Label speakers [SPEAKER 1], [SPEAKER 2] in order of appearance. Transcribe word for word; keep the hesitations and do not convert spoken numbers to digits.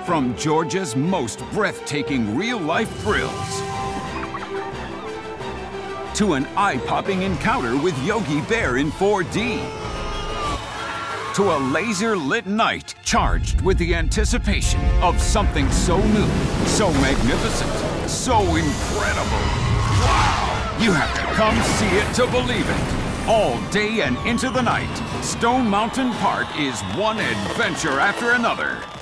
[SPEAKER 1] From Georgia's most breathtaking real-life thrills to an eye-popping encounter with Yogi Bear in four D to a laser-lit night charged with the anticipation of something so new, so magnificent, so incredible. Wow! You have to come see it to believe it. All day and into the night, Stone Mountain Park is one adventure after another.